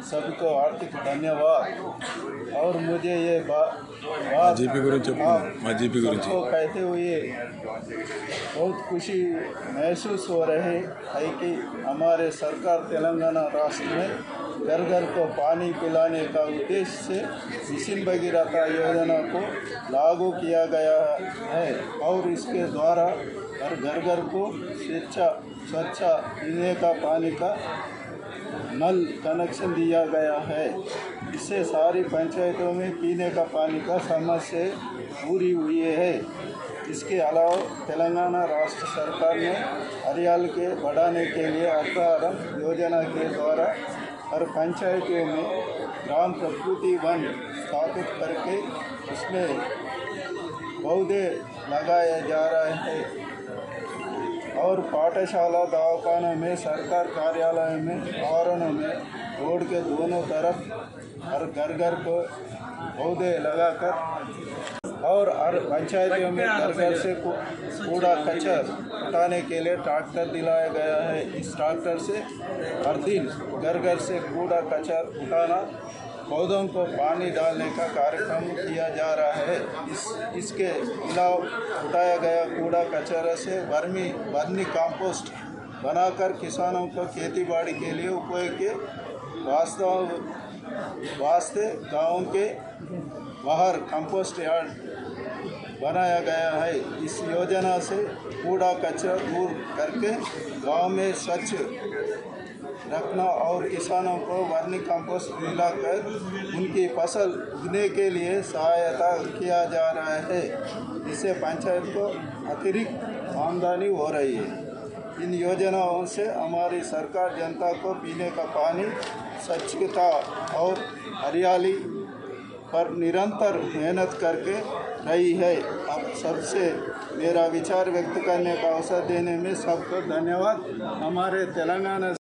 सबको हार्दिक धन्यवाद। और मुझे ये बात सबको कहते हुए बहुत खुशी महसूस हो रही है कि हमारे सरकार तेलंगाना राष्ट्र में घर घर को पानी पिलाने का उद्देश्य से मिशन भगीरथ योजना को लागू किया गया है और इसके द्वारा घर घर को स्वच्छ पीने का पानी का नल कनेक्शन दिया गया है। इससे सारी पंचायतों में पीने का पानी का समस्या पूरी हुई है। इसके अलावा तेलंगाना राष्ट्र सरकार ने हरियाली के बढ़ाने के लिए हरितहारम योजना के द्वारा हर पंचायतों में ग्राम प्रकृति वन स्थापित करके उसमें पौधे लगाए जा रहे हैं और पाठशाला दवाखानों में सरकार कार्यालय में आवरणों में रोड के दोनों तरफ हर घर घर को पौधे लगाकर और हर पंचायतों में घर घर से कूड़ा कचरा उठाने के लिए ट्रैक्टर दिलाया गया है। इस ट्रैक्टर से हर दिन घर घर से कूड़ा कचरा उठाना पौधों को पानी डालने का कार्यक्रम किया जा रहा है। इसके अलावा उठाया गया कूड़ा कचरा से वर्मी कंपोस्ट बनाकर किसानों को खेतीबाड़ी के लिए उपयोग के वास्ते गाँव के बाहर कंपोस्ट यार्ड बनाया गया है। इस योजना से कूड़ा कचरा दूर करके गांव में स्वच्छ रखना और किसानों को वर्मी कंपोस्ट मिलाकर उनकी फसल उगने के लिए सहायता किया जा रहा है। इससे पंचायत को अतिरिक्त आमदनी हो रही है। इन योजनाओं से हमारी सरकार जनता को पीने का पानी, स्वच्छता और हरियाली पर निरंतर मेहनत करके रही है। अब सबसे मेरा विचार व्यक्त करने का अवसर देने में सबको धन्यवाद। हमारे तेलंगाना